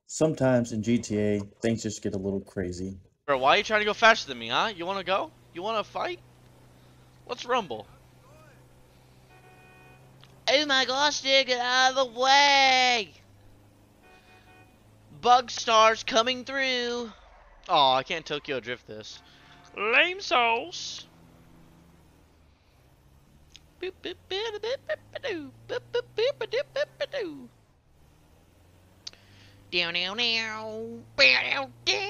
Sometimes in GTA, things just get a little crazy. Bro, why are you trying to go faster than me, huh? You wanna go? You wanna fight? Let's rumble. Oh my gosh, dude, get out of the way! Bug stars coming through. Oh, I can't Tokyo drift this. Lame sauce. Down, down, down.